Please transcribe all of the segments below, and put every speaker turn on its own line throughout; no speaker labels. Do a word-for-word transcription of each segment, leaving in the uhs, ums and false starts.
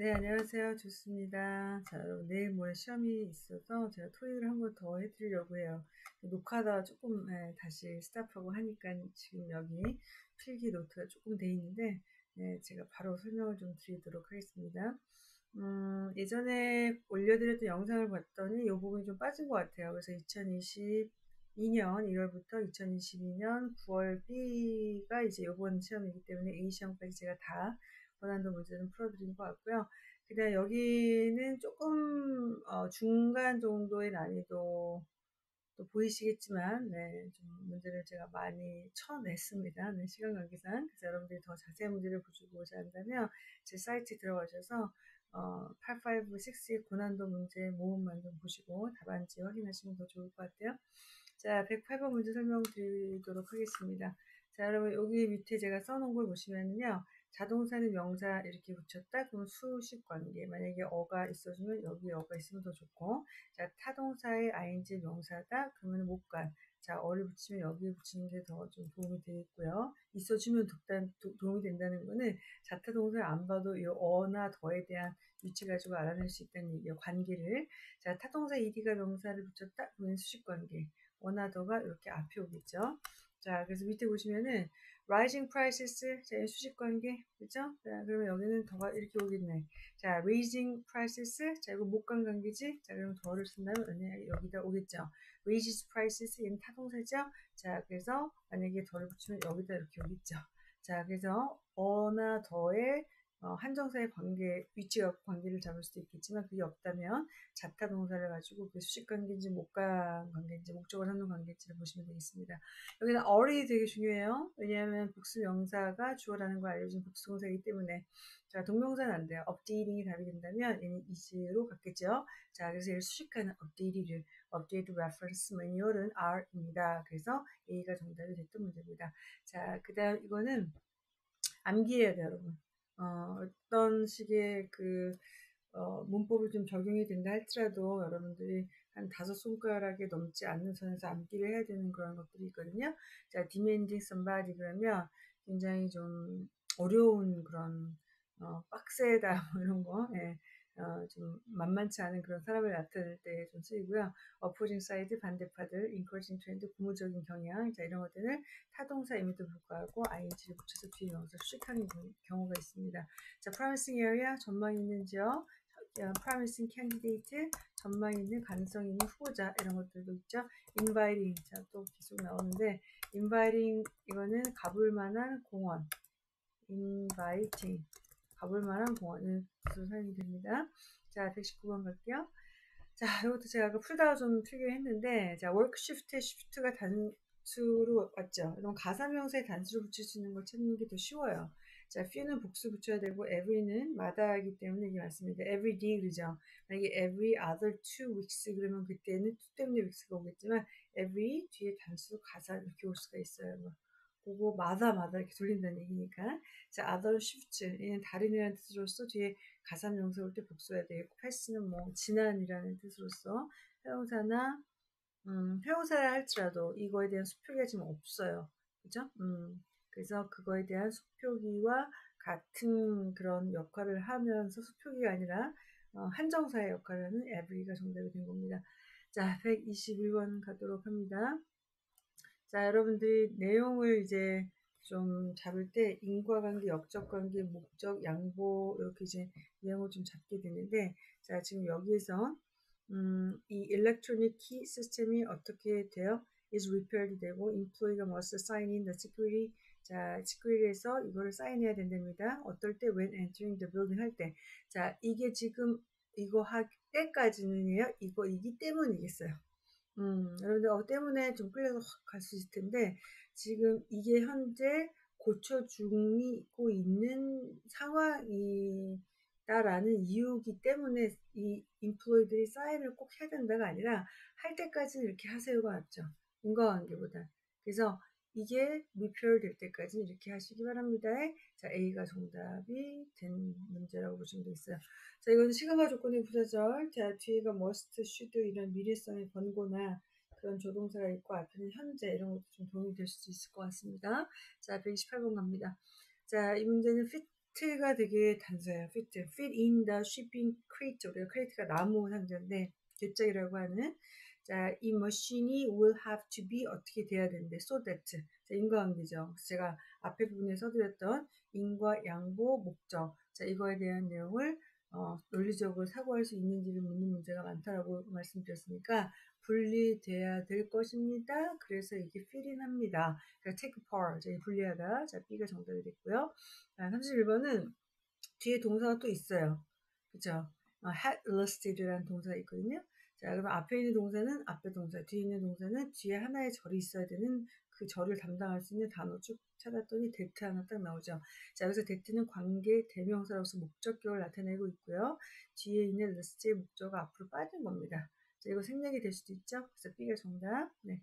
네, 안녕하세요. 좋습니다. 자, 여러분, 내일 모레 시험이 있어서 제가 토익을 한 번 더 해드리려고 해요. 녹화다 조금 예, 다시 스탑하고 하니까 지금 여기 필기 노트가 조금 돼 있는데, 네, 제가 바로 설명을 좀 드리도록 하겠습니다. 음, 예전에 올려드렸던 영상을 봤더니 이 부분이 좀 빠진 것 같아요. 그래서 이천이십이 년 일월부터 이천이십이 년 구월 B가 이제 이번 시험이기 때문에 A 시험까지 제가 다 고난도 문제는 풀어드린 것 같고요. 그 다음 여기는 조금 어, 중간 정도의 난이도 또 보이시겠지만 네, 좀 문제를 제가 많이 쳐냈습니다. 네, 시간 관계상. 그래서 여러분들이 더 자세한 문제를 보시고자 한다면 제 사이트에 들어가셔서 어, 팔백오십육의 고난도 문제 모음만 좀 보시고 답안지 확인하시면 더 좋을 것 같아요. 자, 백팔 번 문제 설명드리도록 하겠습니다. 자, 여러분 여기 밑에 제가 써놓은 걸 보시면은요. 자동사는 명사 이렇게 붙였다. 그럼 수식 관계. 만약에 어가 있어주면 여기 어가 있으면 더 좋고. 자, 타동사의 아이엔지 명사다. 그러면 못간. 자, 어를 붙이면 여기에 붙이는 게 더 좀 도움이 되겠고요. 있어주면 독단, 도, 도움이 된다는 거는 자타동사를 안 봐도 이 어나 더에 대한 위치 가지고 알아낼 수 있다는 얘기예요. 관계를. 자, 타동사 이디가 명사를 붙였다. 그러면 수식 관계. 어나 더가 이렇게 앞에 오겠죠. 자, 그래서 밑에 보시면은 rising prices, 자, 수식 관계, 그죠? 자, 그러면 여기는 더가 이렇게 오겠네. 자, raising prices, 자, 이거 목관 관계지? 자, 그럼 더를 쓴다면 여기다 오겠죠. raises prices, 얘는 타동사죠? 자, 그래서 만약에 더를 붙이면 여기다 이렇게 오겠죠. 자, 그래서 어나 더의 어, 한정사의 관계, 위치가 관계를 잡을 수도 있겠지만 그게 없다면 자타 동사를 가지고 그 수식 관계인지 목관 관계인지 목적을 하는 관계인지를 보시면 되겠습니다. 여기는 al이 되게 중요해요. 왜냐하면 복수 명사가 주어라는 걸 알려준 복수 동사이기 때문에 자, 동명사는 안 돼요. updating이 답이 된다면 얘는 is로 갔겠죠. 자, 그래서 얘를 수식하는 update를 update reference manual은 R입니다. 그래서 A가 정답이 됐던 문제입니다. 자, 그 다음 이거는 암기해야 돼요, 여러분. 어, 어떤 식의 그 어, 문법을 좀 적용이 된다 할지라도 여러분들이 한 다섯 손가락에 넘지 않는 선에서 암기를 해야 되는 그런 것들이 있거든요. 자, demanding somebody 그러면 굉장히 좀 어려운 그런 어, 빡세다 뭐 이런 거, 예. 어, 좀 만만치 않은 그런 사람을 나타낼 때 좀 쓰이고요. opposing side 반대파들, encouraging trend 고무적인 경향, 자 이런 것들을 타동사임에도 불구하고 ing를 붙여서 뒤에 넣어서 수식하는 경우가 있습니다. 자, promising area 전망 있는 지역, promising candidate 전망 있는 가능성 있는 후보자 이런 것들도 있죠. inviting 자 또 계속 나오는데 inviting 이거는 가볼 만한 공원 inviting 가볼 만한 공원을 사용이 됩니다. 자, 백십구 번 갈게요. 자, 이것도 제가 아까 풀다가 좀 틀긴 했는데, 자, work shift의 shift가 단수로 왔죠. 그럼 가사명사에 단수로 붙일 수 있는 걸 찾는 게 더 쉬워요. 자, few는 복수 붙여야 되고, every는 마다하기 때문에 이게 맞습니다. every day 그러죠. 만약에 every other two weeks 그러면 그때는 two 때문에 weeks가 오겠지만, every 뒤에 단수 가사 이렇게 올 수가 있어요. 뭐. 그거 마다 마다 이렇게 돌린다는 얘기니까. 자, other shift 얘는 다른이라는 뜻으로서 뒤에 가사명사 올 때 복수해야 되겠고, 패스는 뭐 지난이라는 뜻으로서 회용사나 음, 회용사를 할지라도 이거에 대한 수표기가 지금 없어요. 그죠? 음, 그래서 그거에 대한 수표기와 같은 그런 역할을 하면서 수표기가 아니라 어, 한정사의 역할을 하는 every가 정답이 된 겁니다. 자, 백이십일 번 가도록 합니다. 자, 여러분들이 내용을 이제 좀 잡을 때 인과관계, 역적관계, 목적, 양보 이렇게 이제 내용을 좀 잡게 되는데 자, 지금 여기에서 음, 이 electronic key 시스템이 어떻게 돼요? is repaired 되고 employee가 must sign in the security 자, security에서 이거를 사인해야 된답니다. 어떨 때 when entering the building 할 때. 자, 이게 지금 이거 할 때까지는요. 이거이기 때문이겠어요. 음, 여러분들 어 때문에 좀 끌려서 확 갈 수 있을 텐데 지금 이게 현재 고쳐주고 있는 상황이다라는 이유기 때문에 이 인플로이들이 사인을 꼭 해야 된다가 아니라 할 때까지는 이렇게 하세요가 낫죠. 인과관계보다. 그래서 이게 리페어 될 때까지는 이렇게 하시기 바랍니다. 자, A가 정답이 된 문제라고 보시면 되겠어요. 자, 이거는 시간과 조건의 부사절. 자, 뒤에가 must, should 이런 미래성의 권고나 그런 조동사가 있고 앞에는 현재 이런 것도 좀 도움이 될 수 있을 것 같습니다. 자, 백이십팔 번 갑니다. 자, 이 문제는 fit fit가 되게 단서예요. fit. fit in the shipping crate. 우리가 crate가 나무 상자인데 괴짝이라고 하는. 자, 이 머신이 will have to be 어떻게 돼야 되는데 so that. 자, 인과관계죠. 제가 앞에 부분에 써드렸던 인과 양보 목적. 자, 이거에 대한 내용을 어, 논리적으로 사고할 수 있는지를 묻는 문제가 많다라고 말씀드렸으니까 분리돼야 될 것입니다. 그래서 이게 fit 합니다. 그러니까 take part. 자, 분리하다. 자, B가 정답이 됐고요. 자, 삼십일 번은 뒤에 동사가 또 있어요. 그쵸? 어, had listed라는 동사가 있거든요. 자, 그러면 앞에 있는 동사는 앞에 동사, 뒤에 있는 동사는 뒤에 하나의 절이 있어야 되는 그 절을 담당할 수 있는 단어 쭉 찾았더니 that 하나 딱 나오죠. 자, 여기서 that는 관계 대명사로서 목적격을 나타내고 있고요. 뒤에 있는 list의 목적어가 앞으로 빠진 겁니다. 자, 이거 생략이 될 수도 있죠. 그래서 B가 정답. 네.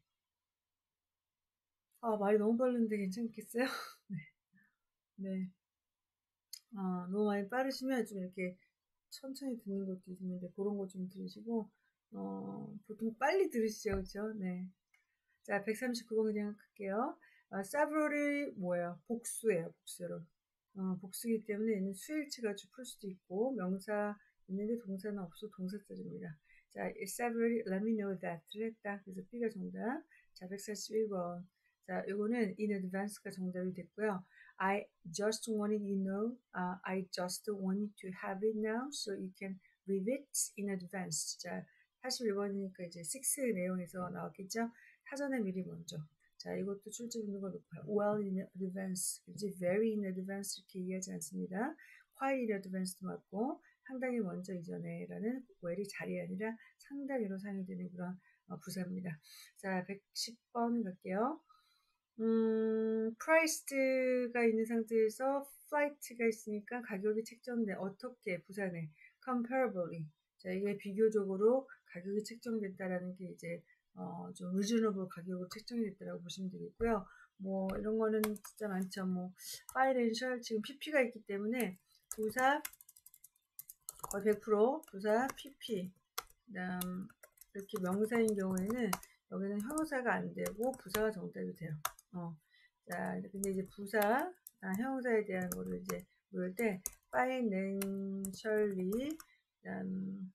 아, 말이 너무 빠른데 괜찮겠어요? 네. 네. 아, 너무 많이 빠르시면 좀 이렇게 천천히 듣는 것도 있는데 그런 거 좀 들으시고 어, 보통 빨리 들으시죠, 그렇죠? 네. 자, 백삼십구 번 그냥 할게요. 아, several이 뭐예요? 복수예요, 복수로. 어, 복수기 때문에 얘는 수일치 가지고 풀 수도 있고 명사 있는데 동사는 없어 동사절입니다. 자, severally let me know that를 했다. 그래서 B가 정답. 자, 백사십일 번. 자, 이거는 in advance가 정답이 됐고요. I just wanted you know, uh, I just wanted to have it now so you can read it in advance. 자, 사십일 번이니까 이제 육 내용에서 나왔겠죠? 사전에 미리 먼저. 자, 이것도 출제 빈도가 높아요. well in advance, 이제 very in advance 이렇게 얘기하지 않습니다. quite in advance도 맞고 상당히 먼저 이전에 라는 well이 자리가 아니라 상당히로 사용이 되는 그런 어, 부사입니다. 자, 백십 번 갈게요. 음, priced가 있는 상태에서 flight가 있으니까 가격이 책정돼. 어떻게 부사네. comparably. 자, 이게 비교적으로 가격이 책정됐다라는 게 이제 어, 좀 reasonable 가격으로 책정이 됐다라고 보시면 되겠고요. 뭐 이런 거는 진짜 많죠. 뭐 financial 지금 피피가 있기 때문에 부사 거의 백 퍼센트 부사 피피. 그다음 이렇게 명사인 경우에는 여기는 형용사가 안 되고 부사가 정답이 돼요. 어. 자, 근데 이제 부사, 아, 형용사에 대한 거를 이제 물을 때 financially, 그다음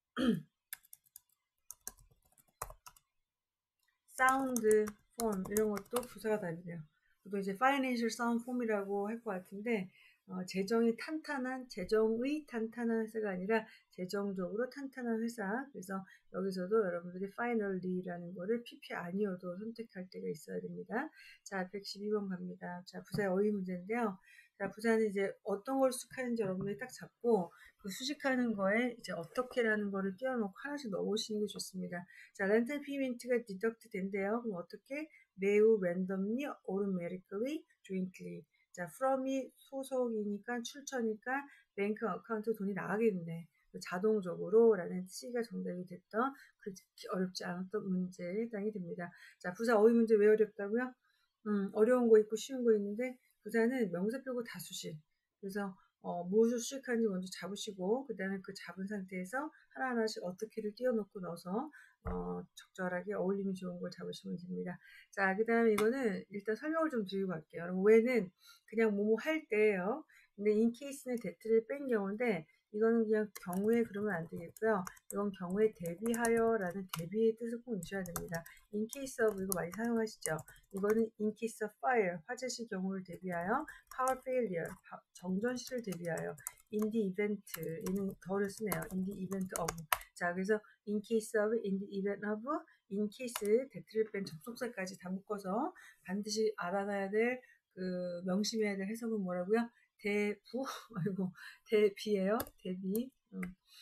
sound form 이런 것도 부사가 답이 돼요. 또 이제 financial sound form이라고 할 것 같은데 어, 재정이 탄탄한, 재정의 탄탄한 회사가 아니라 재정적으로 탄탄한 회사. 그래서 여기서도 여러분들이 finally라는 거를 피피 아니어도 선택할 때가 있어야 됩니다. 자, 백십이 번 갑니다. 자, 부사의 어휘 문제인데요. 자, 부사는 이제 어떤 걸 수식하는지 여러분들이 딱 잡고 그 수식하는 거에 이제 어떻게라는 거를 띄워놓고 하나씩 넣어보시는 게 좋습니다. 자, 렌탈 페이먼트가 디덕트 된대요. 그럼 어떻게? 매우 randomly, automatically, jointly. 자, from이 소속이니까 출처니까 뱅크 어카운트 돈이 나가게 된대. 자동적으로 라는 C가 정답이 됐던 그렇게 어렵지 않았던 문제에 해당이 됩니다. 자, 부사 어휘 문제 왜 어렵다고요? 음, 어려운 거 있고 쉬운 거 있는데 부사는 명사 빼고 다 수식. 그래서 어, 무엇을 수식하는지 먼저 잡으시고 그 다음에 그 잡은 상태에서 하나하나씩 어떻게를 띄워놓고 넣어서 어, 적절하게 어울림이 좋은 걸 잡으시면 됩니다. 자, 그 다음에 이거는 일단 설명을 좀 드리고 갈게요. 그럼 왜는 그냥 뭐뭐 할 때예요. 근데 in case는 that를 뺀 경우인데 이거는 그냥 경우에 그러면 안 되겠고요. 이건 경우에 대비하여 라는 대비의 뜻을 꼭 넣으셔야 됩니다. in case of 이거 많이 사용하시죠. 이거는 in case of fire, 화재시 경우를 대비하여 power failure, 정전시를 대비하여 in the event, 얘는 더를 쓰네요. in the event of. 자, 그래서 in case of, in the event of, in case, that를 뺀 접속사까지 다 묶어서 반드시 알아놔야 될, 그, 명심해야 될 해석은 뭐라고요? 대부, 아이고, 대비예요. 대비. 음,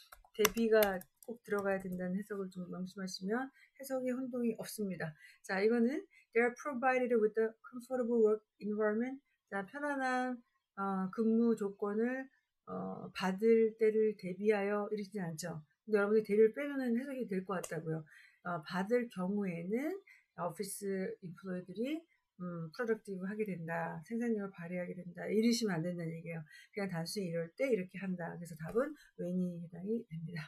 대비가 꼭 들어가야 된다는 해석을 좀 명심하시면 해석에 혼동이 없습니다. 자, 이거는 they are provided with a comfortable work environment. 자, 편안한 어, 근무 조건을 어, 받을 때를 대비하여 이러진 않죠. 근데 여러분이 대비를 빼면은 해석이 될 것 같다고요. 어, 받을 경우에는 오피스 인플로이들이 음, 프로덕티브 하게 된다. 생산력을 발휘하게 된다. 이러시면 안 된다는 얘기예요. 그냥 단순히 이럴 때 이렇게 한다. 그래서 답은 when이 해당이 됩니다.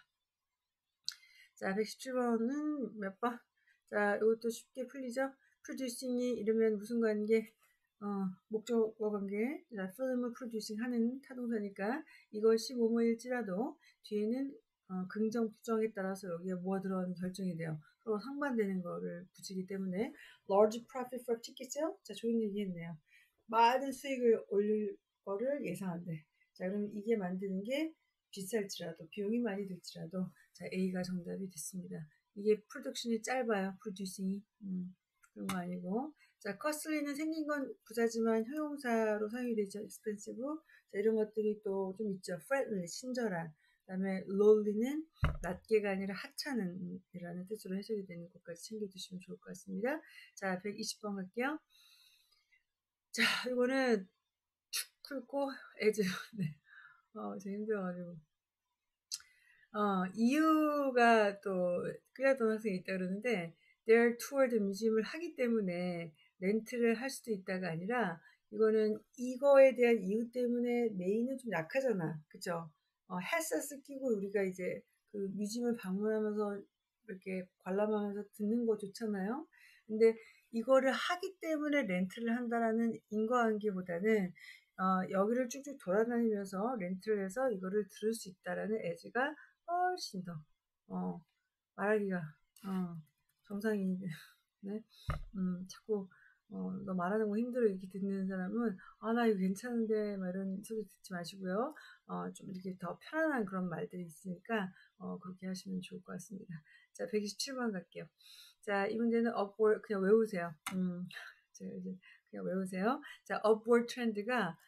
자, 백십칠 번은 몇 번? 자, 이것도 쉽게 풀리죠? producing이 이러면 무슨 관계? 어, 목적어 관계, 자, film을 producing 하는 타동사니까 이것이 뭐뭐일지라도 뒤에는 어, 긍정, 부정에 따라서 여기에 뭐가 들어가는 결정이 돼요. 서로 상반되는 거를 붙이기 때문에 large profit for ticket sale? 자, 좋은 얘기 했네요. 많은 수익을 올릴 거를 예상한대. 자, 그럼 이게 만드는 게 비쌀지라도, 비용이 많이 들지라도, 자, A가 정답이 됐습니다. 이게 프로덕션이 짧아요, producing이. 음, 그런 거 아니고. 자, costly는 생긴 건 부자지만 형용사로 사용이 되죠. expensive. 자, 이런 것들이 또 좀 있죠. friendly, 친절한. 그 다음에 lowly는 낮게가 아니라 하찮은 이라는 뜻으로 해석이 되는 것까지 챙겨두시면 좋을 것 같습니다. 자, 백이십 번 갈게요. 자, 이거는 축 긁고 애즈. 네. 어, 제가 힘들어가지고. 어, 이유가 또 끌려던 학생이 있다 그러는데 their tour the museum을 하기 때문에 렌트를 할 수도 있다가 아니라 이거는 이거에 대한 이유 때문에 메인은 좀 약하잖아. 그쵸? 어, 헤드셋을 끼고 우리가 이제 그 뮤지엄을 방문하면서 이렇게 관람하면서 듣는 거 좋잖아요. 근데 이거를 하기 때문에 렌트를 한다라는 인과관계보다는 어, 여기를 쭉쭉 돌아다니면서 렌트를 해서 이거를 들을 수 있다라는 애지가 훨씬 더, 어, 말하기가, 어, 정상인데, 네? 음, 자꾸, 어, 너 말하는 거 힘들어 이렇게 듣는 사람은, 아, 나 이거 괜찮은데, 막 이런 소리 듣지 마시고요. 어, 좀 이렇게 더 편안한 그런 말들이 있으니까, 어, 그렇게 하시면 좋을 것 같습니다. 자, 백이십칠 번 갈게요. 자, 이 문제는 upward, 그냥 외우세요. 음, 제가 이제 그냥 외우세요. 자, upward trend가,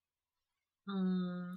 음,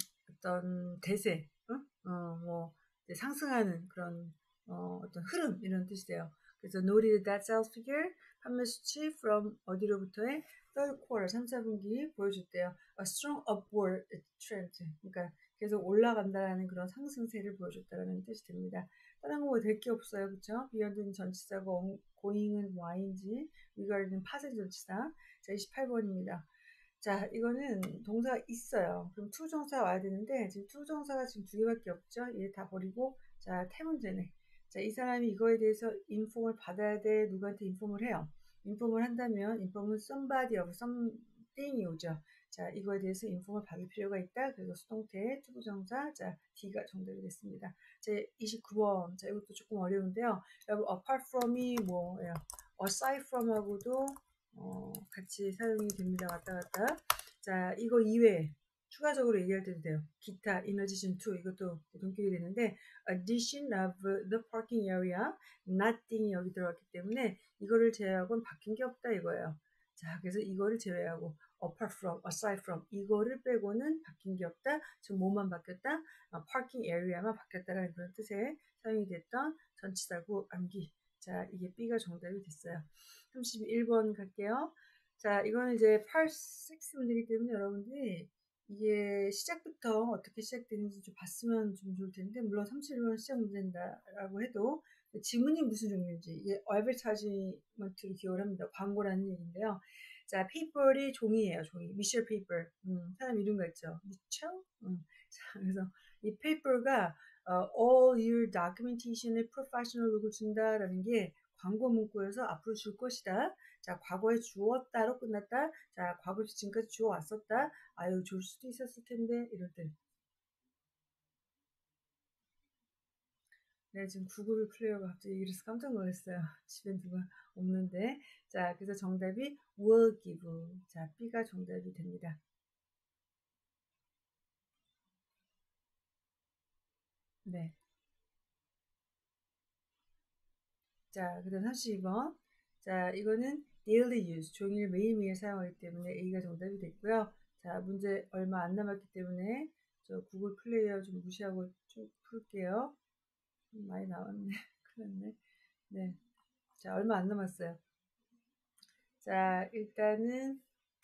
어떤 대세, 어, 어, 뭐, 이제 상승하는 그런, 어, 어떤 흐름, 이런 뜻이 돼요. 그래서 noted that sales figure, 판매 수치 from 어디로부터의 third quarter, 삼, 사 분기 보여줬대요. A strong upward trend. 그러니까 계속 올라간다라는 그런 상승세를 보여줬다라는 뜻이 됩니다. 다른 거 뭐 될 게 없어요. 그쵸? beyond는 전치사고, going은 y인지, regard는 파생 전치사. 자, 이십팔 번입니다. 자, 이거는 동사가 있어요. 그럼 투정사 와야 되는데, 지금 투정사가 지금 두 개밖에 없죠? 얘 다 버리고, 자, 태문제네. 자, 이 사람이 이거에 대해서 인폼을 받아야 돼. 누구한테 인폼을 해요? 인폼을 한다면, 인폼은 somebody of something이 오죠. 자, 이거에 대해서 인폼을 받을 필요가 있다. 그래서 수동태, 투부정사, 자, D가 정답이 됐습니다. 자, 이십구 번. 자, 이것도 조금 어려운데요. 여러분, apart from이 뭐예요? aside from하고도 어, 같이 사용이 됩니다. 왔다 갔다. 자, 이거 이외에 추가적으로 얘기할 때도 돼요. 기타, in addition to 이것도 동격이 되는데 addition of the parking area, nothing이 여기 들어갔기 때문에 이거를 제외하고는 바뀐 게 없다 이거예요. 자, 그래서 이거를 제외하고 apart from, aside from 이거를 빼고는 바뀐 게 없다. 지금 뭐만 바뀌었다? 어, parking area만 바뀌었다라는 그런 뜻에 사용이 됐던 전치사구 암기. 자, 이게 B가 정답이 됐어요. 삼십일 번 갈게요. 자, 이거는 이제 팔, 육 문제이기 때문에 여러분들이 이게 시작부터 어떻게 시작되는지 좀 봤으면 좀 좋을 텐데, 물론 삼십일 번 시작 문제다라고 해도 지문이 무슨 종류인지, 이게 advertisement로 기억을 합니다. 광고라는 얘기인데요. 자, 페이퍼이 종이에요, 종이. 미셸 페이퍼. 음, 사람 이름 같죠? 미첼? 음. 자, 그래서 이 페이퍼가 어, all your documentation의 professional 룩을 준다라는 게 광고 문구에서 앞으로 줄 것이다. 자, 과거에 주었다로 끝났다. 자, 과거에서 지금까지 주어왔었다. 아유, 줄 수도 있었을 텐데, 이럴 때. 네, 지금 구글 플레이어가 갑자기 이래서 깜짝 놀랐어요. 집엔 누가 없는데. 자, 그래서 정답이 will give. 자, B가 정답이 됩니다. 네. 자, 그 다음 삼십이 번. 자, 이거는 daily use, 종일 매일매일 사용하기 때문에 A가 정답이 됐고요. 자, 문제 얼마 안 남았기 때문에 저 구글 플레이어 좀 무시하고 쭉 풀게요. 많이 나왔네. 큰일 났네. 네. 자, 얼마 안 남았어요. 자, 일단은,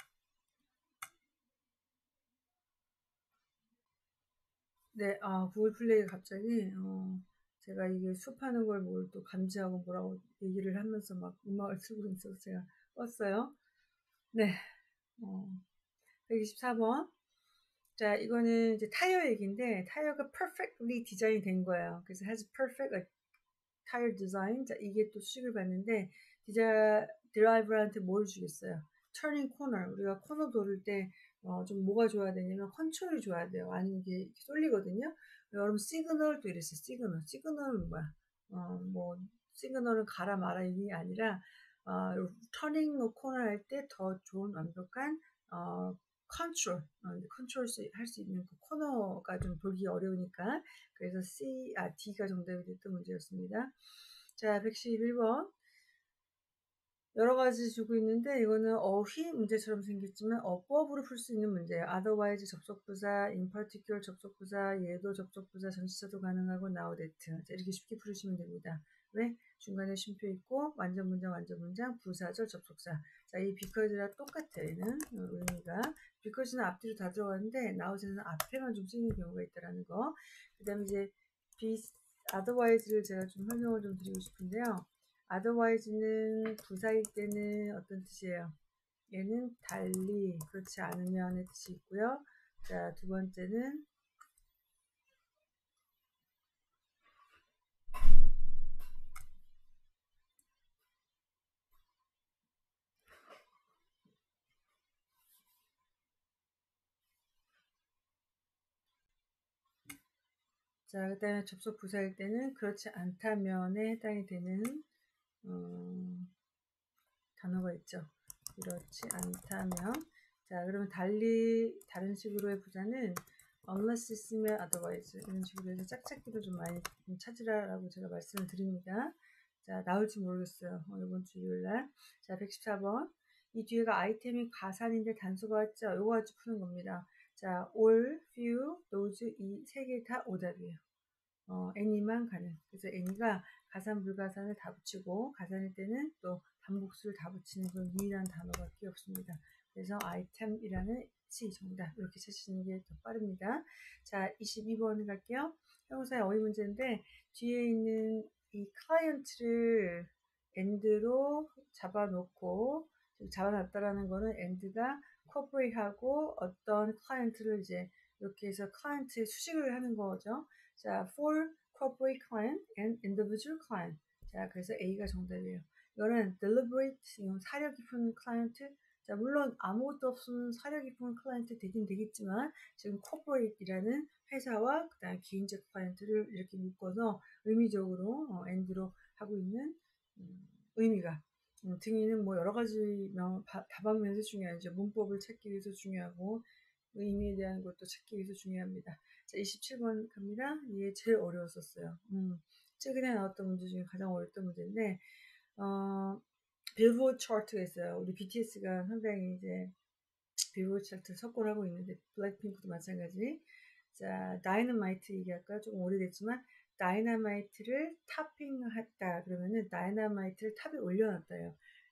네, 아, 구글 플레이 갑자기, 어, 제가 이게 수업하는 걸 뭘 또 감지하고 뭐라고 얘기를 하면서 막 음악을 틀고 있어서 제가 껐어요. 네, 어, 백이십사 번. 자, 이거는 이제 타이어 얘기인데, 타이어가 perfectly 디자인 된 거예요. 그래서 has perfect like, tire design. 자, 이게 또 수식을 받는데, 디자, 드라이버한테 뭘 주겠어요? turning corner, 우리가 코너 돌을 때 어, 좀 뭐가 줘야 되냐면 컨트롤이 줘야 돼요. 아니면 이게 쏠리거든요. 여러분 시그널도 이랬어요. 시그널. 시그널은 뭐야? 어, 뭐 시그널은 가라 마라 이게 아니라 어, 터닝 코너 할 때 더 좋은 완벽한 어, 컨트롤, 어, 컨트롤 할 수 있는 그 코너가 좀 보기 어려우니까 그래서 C, 아, D가 정답이 됐던 문제였습니다. 자, 백십일 번. 여러 가지 주고 있는데 이거는 어휘 문제처럼 생겼지만 어법으로 풀 수 있는 문제예요. otherwise 접속부사, in particular 접속부사, 얘도 접속부사, 전치사도 가능하고 now that. 자, 이렇게 쉽게 풀으시면 됩니다. 왜? 중간에 쉼표 있고 완전 문장, 완전 문장, 부사절, 접속사. 자, 이 because랑 똑같아요. 얘는 어, 의미가. because는 앞뒤로 다 들어가는데 now는 앞에만 좀 쓰이는 경우가 있다라는 거. 그 다음에 이제 be, otherwise를 제가 좀 설명을 좀 드리고 싶은데요. otherwise는 부사일 때는 어떤 뜻이에요? 얘는 달리, 그렇지 않으면의 뜻이 있고요. 자, 두 번째는 자, 그 다음에 접속 부사일 때는 그렇지 않다면에 해당이 되는 어, 단어가 있죠. 그렇지 않다면. 자, 그러면 달리 다른 식으로의 부사는 unless 있으면 otherwise 이런 식으로 해서 짝짝기도 좀 많이 좀 찾으라라고 제가 말씀을 드립니다. 자, 나올지 모르겠어요. 어, 이번 주 일요일날. 자, 백십사 번. 이 뒤에가 아이템이 가산인데 단수가 왔죠. 요거 가지고 푸는 겁니다. 자, all, few, those 이 세 개 다 오답이에요. 어, any만 가능. 그래서 any가 가산, 불가산을 다 붙이고 가산일 때는 또 반복수를 다 붙이는 그런 유일한 단어가 필요 없습니다. 그래서 item이라는 C 정답 이렇게 찾으시는 게 더 빠릅니다. 자, 이십이 번 갈게요. 형용사의 어휘 문제인데 뒤에 있는 이 클라이언트를 end로 잡아놓고 잡아놨다라는 거는 end가 corporate하고 어떤 클라이언트를 이제 이렇게 해서 클라이언트의 수식을 하는 거죠. 자, for corporate client and individual client. 자, 그래서 A가 정답이에요. 이거는 deliberate, 사려 깊은 클라이언트. 자, 물론 아무것도 없으면 사려 깊은 클라이언트 되긴 되겠지만 지금 corporate이라는 회사와 그다음 개인적 클라이언트를 이렇게 묶어서 의미적으로 어, and로 하고 있는 음, 의미가 음, 등위는 뭐 여러 가지 명, 다방면에서 중요하죠. 문법을 찾기 위해서 중요하고 의미에 대한 것도 찾기 위해서 중요합니다. 자, 이십칠 번 갑니다. 이게 제일 어려웠었어요. 음, 최근에 나왔던 문제 중에 가장 어려웠던 문제인데, 어, 빌보드 차트가 있어요. 우리 비티에스가 상당히 이제 빌보드 차트 석권하고 있는데, 블랙핑크도 마찬가지. 자, 다이너마이트 얘기할까? 조금 오래됐지만, 다이너마이트를 탑핑했다. 그러면은 다이너마이트를 탑에 올려놨다요.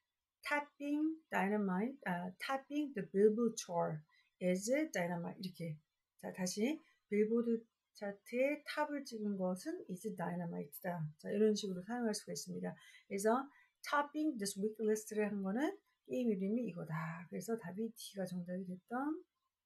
tapping dynamite, 아, tapping the billboard chart as dynamite 이렇게. 자, 다시 빌보드 차트에 탑을 찍은 것은 is dynamite다. 자, 이런 식으로 사용할 수가 있습니다. 그래서 topping this week list를 한 거는 게임 이름이 이거다. 그래서 답이 D가 정답이 됐던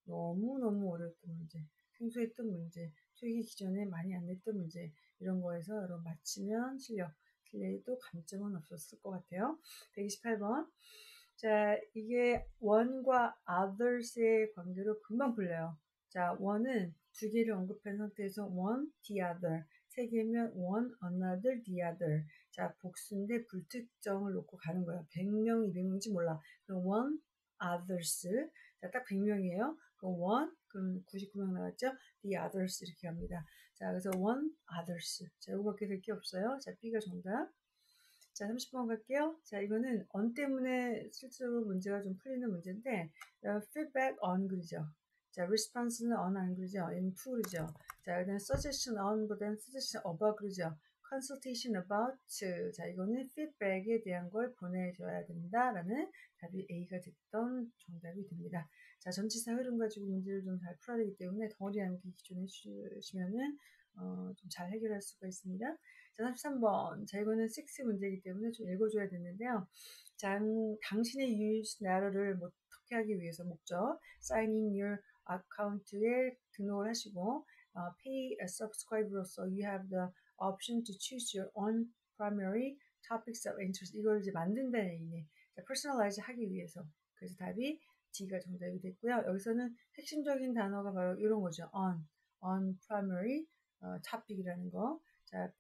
너무너무 어려웠던 문제, 생소했던 문제, 토익이 기존에 많이 안 냈던 문제 이런 거에서 여러분 맞히면 실력 실내에도 감점은 없었을 것 같아요. 백이십팔 번. 자, 이게 one과 others의 관계로 금방 풀려요. 자, one은 두 개를 언급한 상태에서 one, the other. 세 개면 one, another, the other. 자, 복수인데 불특정을 놓고 가는 거예요. 백 명, 이백 명인지 몰라. 그럼 one, others. 자, 딱 백 명이에요. 그럼 one, 그럼 구십구 명 나왔죠? the others 이렇게 갑니다. 자, 그래서 one, others. 자, 이거밖에 될 게 없어요. 자, B가 정답. 자, 삼십 번 갈게요. 자, 이거는 on 때문에 실제로 문제가 좀 풀리는 문제인데, feedback on 그러죠. 자, response는 on 안 그러죠. 얘는 to 그러죠. 자, 그다음 suggestion on 보다는 suggestion about 그러죠. consultation about. 자, 이거는 feedback에 대한 걸 보내줘야 된다라는 답이 A가 됐던 정답이 됩니다. 자, 전치사 흐름 가지고 문제를 좀 잘 풀어야 되기 때문에 덩어리 암기 기존에 해주시면은 어, 좀 잘 해결할 수가 있습니다. 자, 삼십삼 번. 자, 이거는 육 문제이기 때문에 좀 읽어줘야 되는데요. 자, 음, 당신의 유스 나라를 뭐, 어떻게 하기 위해서 목적, sign in your account에 등록을 하시고, 어, pay a subscribe로서 you have the option to choose your own primary topics of interest. 이걸 이제 만든다는 얘기네. 자, personalize 하기 위해서. 그래서 답이 D가 정답이 됐고요. 여기서는 핵심적인 단어가 바로 이런 거죠. on, on primary 어, topic이라는 거. 자,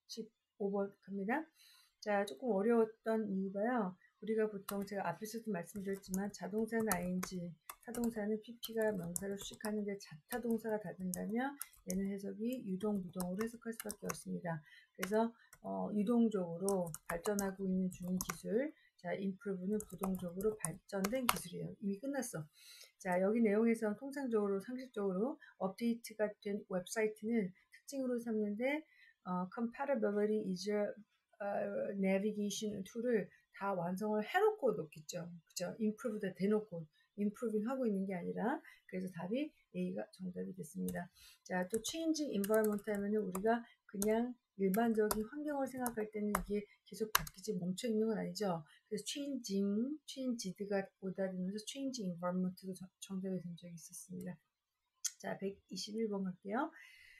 백십오 번 갑니다. 자, 조금 어려웠던 이유가요. 우리가 보통 제가 앞에서도 말씀드렸지만 자동사는 아이엔지, 타동사는 피피가 명사를 수식하는데 자타동사가 닫는다면 얘는 해석이 유동, 부동으로 해석할 수밖에 없습니다. 그래서 어, 유동적으로 발전하고 있는 중인 기술, 자, improve는 부동적으로 발전된 기술이에요. 이미 끝났어. 자, 여기 내용에서 통상적으로, 상식적으로 업데이트가 된 웹사이트는 특징으로 삼는데 어, compatibility is a 어, navigation 툴을 다 완성을 해놓고 놓겠죠. 그죠? improve다 대놓고 improving 하고 있는 게 아니라 그래서 답이 A가 정답이 됐습니다. 자, 또 changing environment 하면은 우리가 그냥 일반적인 환경을 생각할 때는 이게 계속 바뀌지 멈춰 있는 건 아니죠. 그래서 changing, changed가 오다 되면서 changing environment도 정답이 된 적이 있었습니다. 자, 백이십일 번 갈게요.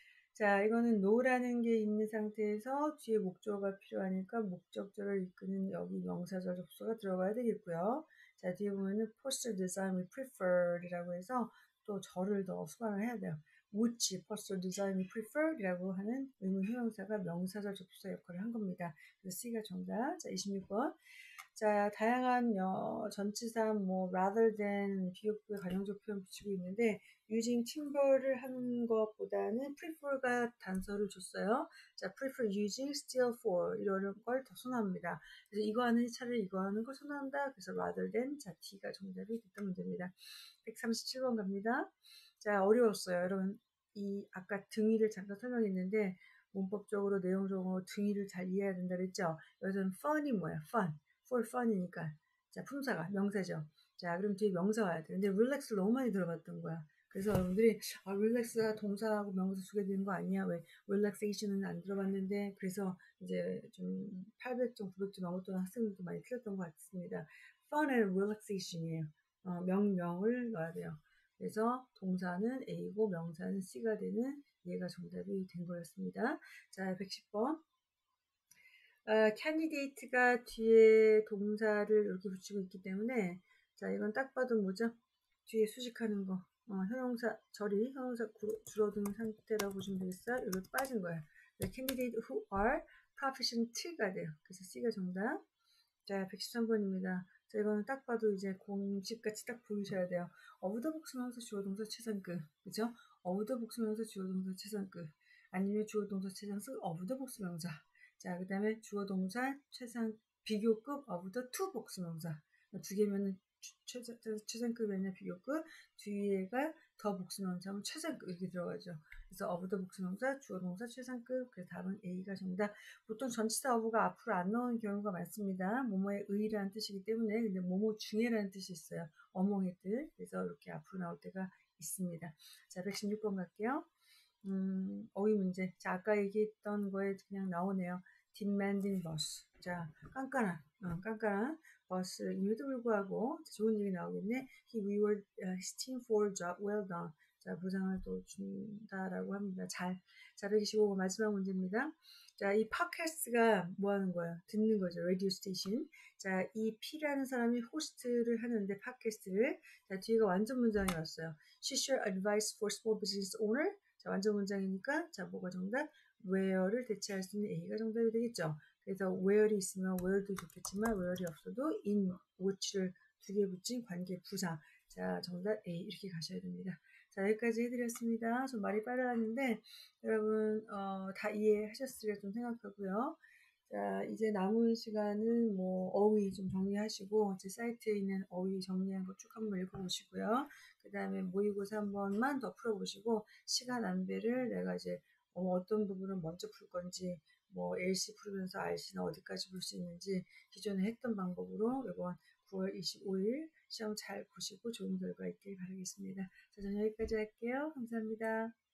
자, 이거는 no라는 게 있는 상태에서 뒤에 목적어가 필요하니까 목적절을 이끄는 여기 명사절 접수가 들어가야 되겠고요. 자, 뒤에 보면은 poster design we preferred이라고 해서 또 절을 더 수반을 해야 돼요. which poster design we preferred이라고 하는 의문 형용사가 명사절 접수사 역할을 한 겁니다. 그래서 C가 정답. 자, 이십육 번. 자, 다양한 어, 전치사 뭐 rather than 비교급의 관용적 표현 붙이고 있는데 using timber를 하는 것보다는 prefer가 단서를 줬어요. 자, prefer using still for 이런 걸 더 선호합니다. 그래서 이거 하는 차라리 이거 하는 걸 선호한다. 그래서 rather than 자, D가 정답이 됐던 문제입니다. 백삼십칠 번 갑니다. 자, 어려웠어요. 여러분 이 아까 등위를 잠깐 설명했는데 문법적으로 내용적으로 등위를 잘 이해해야 된다 그랬죠. 여기서는 fun이 뭐야? fun. for fun이니까. 자, 품사가 명사죠. 자, 그럼 뒤에 명사 와야 돼. 근데 relax 너무 많이 들어봤던 거야. 그래서 여러분들이 아, relax가 동사하고 명사 두개 되는 거 아니야? 왜 relaxation은 안 들어봤는데 그래서 이제 좀 팔백 점, 구백 점 넘었던 학생들도 많이 틀렸던 것 같습니다. fun and relaxation이에요. 어, 명령을 넣어야 돼요. 그래서 동사는 A고 명사는 C가 되는 얘가 정답이 된 거였습니다. 자, 백십 번. 어, candidate가 뒤에 동사를 이렇게 붙이고 있기 때문에 자, 이건 딱 봐도 뭐죠? 뒤에 수식하는 거. 어, 형용사, 절이 형용사 줄어든 상태라고 보시면 되겠어요. 여기 빠진 거예요. candidate who are proficient가 돼요. 그래서 C가 정답. 자, 백십삼 번입니다. 자, 이거는 딱 봐도 이제 공식같이 딱 보이셔야 돼요. 어부더 복수명사 주어동사 최상급. 그죠? 어부더 복수명사 주어동사 최상급. 아니면 주어동사 최상급 어부더 복수명사. 자, 그 다음에 주어동사 최상 비교급 어부더 투 복수명사. 두 개면은 최상, 최상급이 아니라 비교급. 뒤에가 더 복수명사면 최상급 이렇게 들어가죠. 그래서 어부더 복수명사 주어동사 최상급. 그래서 답은 A가 정답. 보통 전치사 어부가 앞으로 안 나오는 경우가 많습니다. 뭐뭐의 의라는 뜻이기 때문에 근데 뭐뭐 중에라는 뜻이 있어요. 어몽의 뜻. 그래서 이렇게 앞으로 나올 때가 있습니다. 자, 백십육 번 갈게요. 음, 어휘 문제. 자, 아까 얘기했던 거에 그냥 나오네요. demanding boss. 자, 깐깐한, 어, 깐깐한 버스임에도 불구하고 좋은 얘기 나오겠네. He reward his team for job well done. 자, 보상을 또 준다라고 합니다. 잘. 자, 백이십오 번 마지막 문제입니다. 자, 이 팟캐스트가 뭐 하는 거예요? 듣는 거죠. 라디오 스테이션. 자, 이 P라는 사람이 호스트를 하는데 팟캐스트를. 자, 뒤가 완전 문장이 왔어요. She share advice for small business owner. 자, 완전 문장이니까 자, 뭐가 정답? where를 대체할 수 있는 A가 정답이 되겠죠. 그래서 where이 있으면 where도 좋겠지만 where이 없어도 in, which를 두 개 붙인 관계 부사. 자, 정답 A 이렇게 가셔야 됩니다. 자, 여기까지 해드렸습니다. 좀 말이 빨라졌는데 여러분 어, 다 이해하셨으리라 좀 생각하고요. 자, 이제 남은 시간은 뭐 어휘 좀 정리하시고 제 사이트에 있는 어휘 정리한 거 쭉 한번 읽어보시고요. 그 다음에 모의고사 한 번만 더 풀어보시고 시간 안배를 내가 이제 어, 어떤 부분을 먼저 풀 건지 뭐 엘씨 풀으면서 알씨는 어디까지 볼 수 있는지 기존에 했던 방법으로 이번 구월 이십오일 시험 잘 보시고 좋은 결과 있길 바라겠습니다. 자, 저는 여기까지 할게요. 감사합니다.